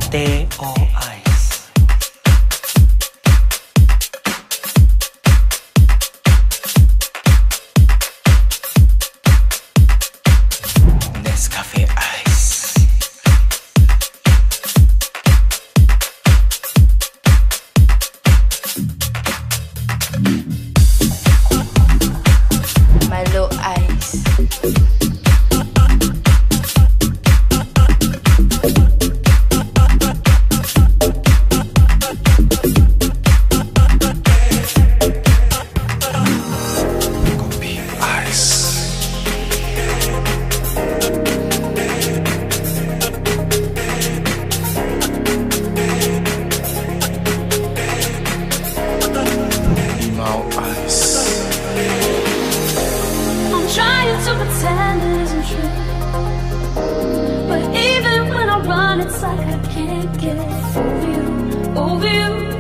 latte o ice? Nescafe ice. Milo ice. Trying to pretend it isn't true, but even when I run, it's like I can't get over you, over you.